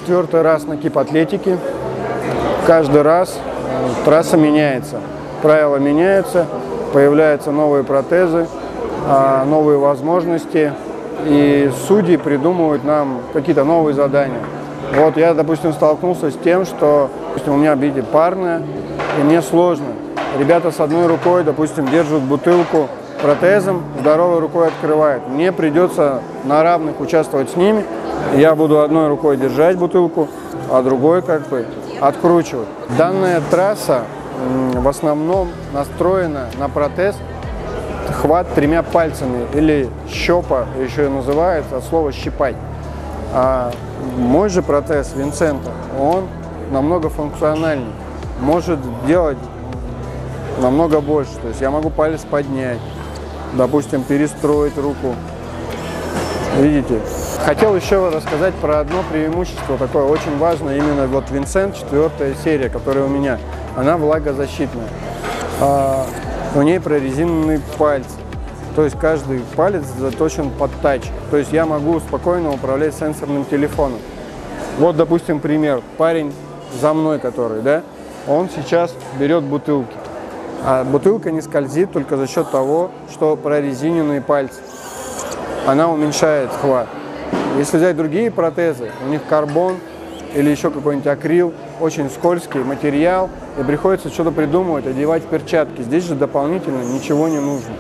4-й раз на кип-атлетике. Каждый раз трасса меняется, правила меняются, появляются новые протезы, новые возможности, и судьи придумывают нам какие-то новые задания. Вот я, допустим, столкнулся с тем, что, допустим, у меня, видите, парная, и мне сложно. Ребята с одной рукой, допустим, держат бутылку протезом, здоровой рукой открывают. Мне придется на равных участвовать с ними. Я буду одной рукой держать бутылку, а другой как бы откручивать. Данная трасса в основном настроена на протез хват 3 пальцами, или щепа, еще и называется от слова щипать. А мой же протез Винсента, он намного функциональнее, может делать намного больше. То есть я могу палец поднять, допустим, перестроить руку. Видите? Хотел еще рассказать про одно преимущество, такое очень важное, именно вот Винсент, 4-я серия, которая у меня, она влагозащитная. У ней прорезиненные пальцы, то есть каждый палец заточен под тач, то есть я могу спокойно управлять сенсорным телефоном. Вот, допустим, пример, парень за мной, который, да, он сейчас берет бутылки, а бутылка не скользит только за счет того, что прорезиненные пальцы. Она уменьшает хват. Если взять другие протезы, у них карбон или еще какой-нибудь акрил, очень скользкий материал, и приходится что-то придумывать, одевать перчатки. Здесь же дополнительно ничего не нужно.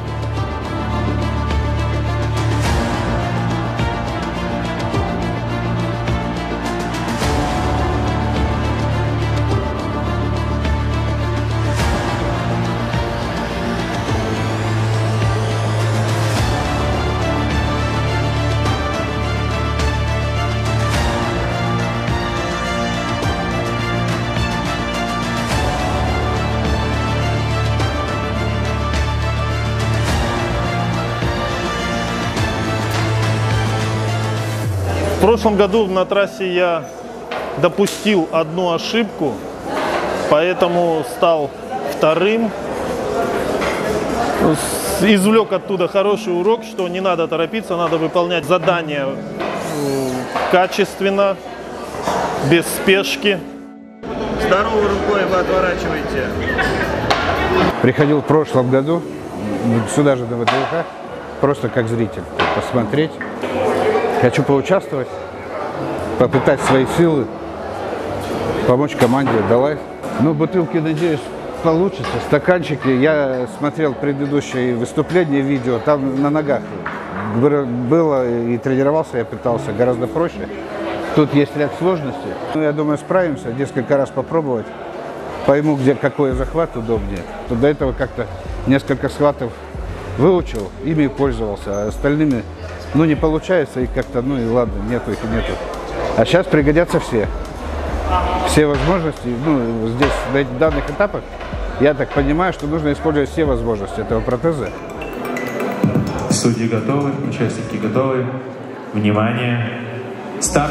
В прошлом году на трассе я допустил одну ошибку, поэтому стал вторым. Извлек оттуда хороший урок, что не надо торопиться, надо выполнять задания качественно, без спешки. Здоровой рукой вы отворачиваете. Приходил в прошлом году сюда же, на ВДВХ, просто как зритель, посмотреть. Хочу поучаствовать, попытать свои силы, помочь команде Далайф. Ну, бутылки, надеюсь, получится. Стаканчики, я смотрел предыдущее выступление, видео, там на ногах было и тренировался, я пытался гораздо проще. Тут есть ряд сложностей. Ну, я думаю, справимся, несколько раз попробовать. Пойму, где какой захват удобнее. То до этого как-то несколько схватов выучил, ими пользовался, а остальными, ну, не получается, и как-то, ну, и ладно, нету их и нету. А сейчас пригодятся все возможности. Ну, здесь, на данных этапах, я так понимаю, что нужно использовать все возможности этого протеза. Судьи готовы, участники готовы. Внимание, старт!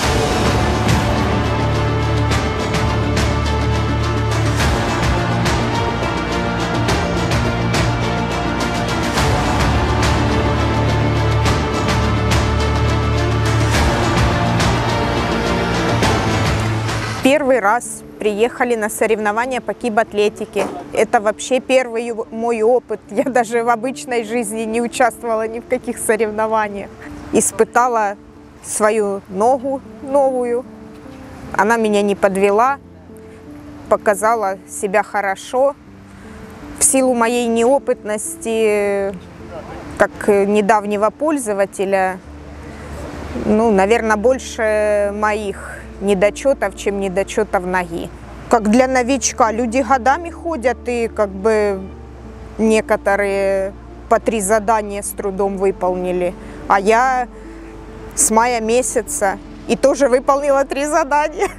Первый раз приехали на соревнования по кибатлетике. Это вообще первый мой опыт. Я даже в обычной жизни не участвовала ни в каких соревнованиях. Испытала свою ногу новую. Она меня не подвела, показала себя хорошо. В силу моей неопытности, как недавнего пользователя, ну, наверное, больше моих недочетов, чем недочетов ноги. Как для новичка, люди годами ходят, и как бы некоторые по 3 задания с трудом выполнили. А я с мая месяца и тоже выполнила 3 задания.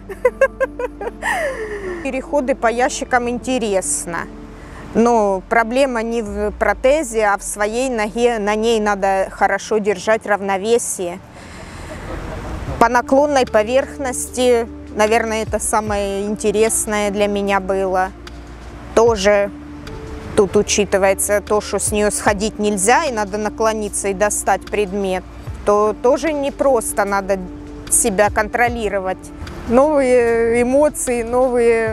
Переходы по ящикам интересно. Но проблема не в протезе, а в своей ноге. На ней надо хорошо держать равновесие. По наклонной поверхности, наверное, это самое интересное для меня было. Тоже тут учитывается то, что с нее сходить нельзя, и надо наклониться и достать предмет. То тоже непросто, надо уметь себя контролировать. Новые эмоции, новые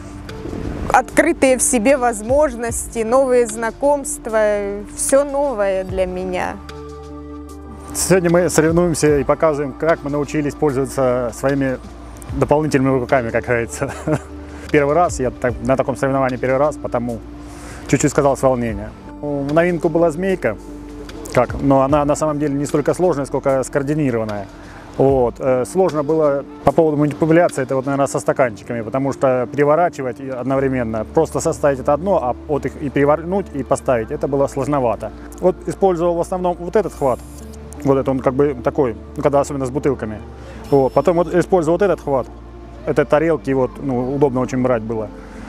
открытые в себе возможности, новые знакомства. Все новое для меня. Сегодня мы соревнуемся и показываем, как мы научились пользоваться своими дополнительными руками, как говорится. Первый раз, я на таком соревновании первый раз, потому чуть-чуть сказалось волнение. В новинку была змейка, но она на самом деле не столько сложная, сколько скоординированная. Вот. Сложно было по поводу манипуляции, это вот, наверное, со стаканчиками, потому что переворачивать одновременно, просто составить это одно, а вот их и перевернуть, и поставить, это было сложновато. Вот использовал в основном вот этот хват, вот это он как бы такой, когда особенно с бутылками. Вот. Потом вот использовал вот этот хват, это тарелки, вот, удобно очень брать было.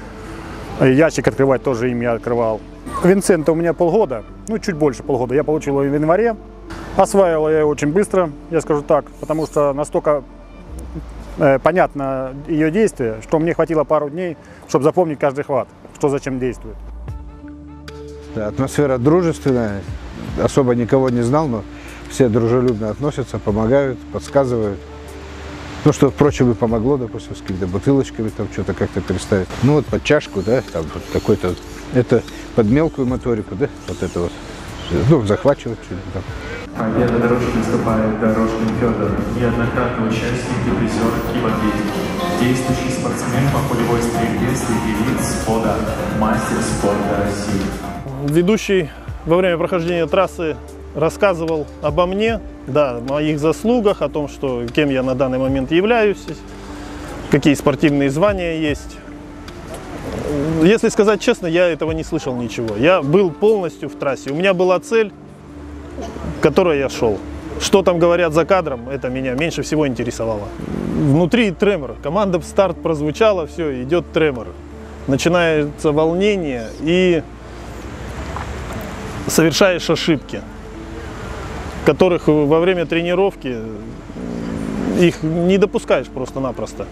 Ящик открывать тоже им я открывал. Винсент у меня полгода, чуть больше полгода, я получил его в январе. Осваивал я ее очень быстро, я скажу так, потому что настолько понятно ее действие, что мне хватило пару дней, чтобы запомнить каждый хват, что зачем действует. Да, атмосфера дружественная, особо никого не знал, но все дружелюбно относятся, помогают, подсказывают. Ну, что, впрочем, и помогло, допустим, с какими-то бутылочками, там что-то как-то переставить. Ну, вот под чашку, да, там вот какой-то, это под мелкую моторику, да, вот это вот, захвачивать что-то там. Победа дорожки наступает Дорожкин Федор, неоднократный участник и призер кибатлетики, действующий спортсмен по полевой стрельбе среди лиц спорта, мастер спорта России. Ведущий во время прохождения трассы рассказывал обо мне, да, о моих заслугах, о том, что, кем я на данный момент являюсь, какие спортивные звания есть. Если сказать честно, я этого не слышал ничего. Я был полностью в трассе. У меня была цель, к которой я шел. Что там говорят за кадром, это меня меньше всего интересовало. Внутри тремор. Команда в старт прозвучала, все, идет тремор. Начинается волнение и совершаешь ошибки, которых во время тренировки их не допускаешь просто-напросто.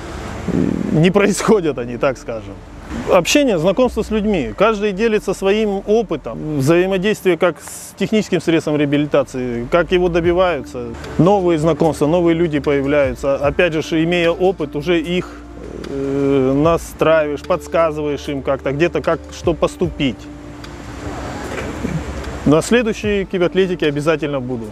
Не происходят они, так скажем. Общение, знакомство с людьми. Каждый делится своим опытом, взаимодействие как с техническим средством реабилитации, как его добиваются. Новые знакомства, новые люди появляются. Опять же, имея опыт, уже их настраиваешь, подсказываешь им как-то, где-то как что поступить. На следующей кибатлетике обязательно буду.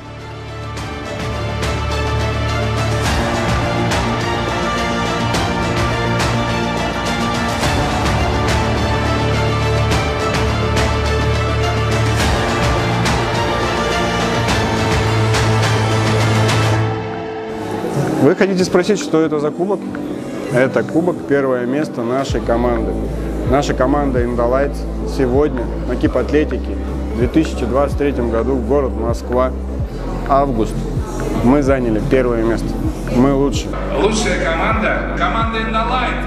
Вы хотите спросить, что это за кубок? Это кубок первое место нашей команды. Наша команда Indolight сегодня на кибатлетике в 2023 году, город Москва, август. Мы заняли первое место. Мы лучшие. Лучшая команда – команда Indolight.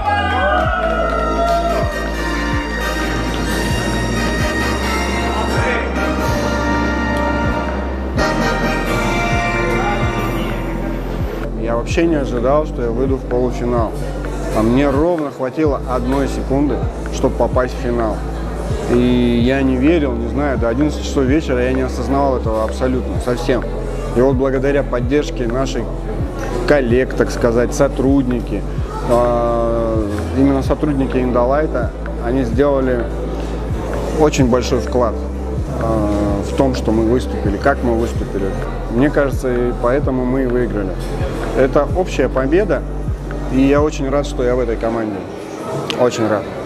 Я вообще не ожидал, что я выйду в полуфинал. А мне ровно хватило 1 секунды, чтобы попасть в финал. И я не верил, не знаю, до 11 часов вечера я не осознавал этого абсолютно, совсем. И вот благодаря поддержке наших коллег, так сказать, сотрудники, именно сотрудники Indolight, они сделали очень большой вклад в том, что мы выступили, как мы выступили. Мне кажется, и поэтому мы и выиграли. Это общая победа, и я очень рад, что я в этой команде. Очень рад.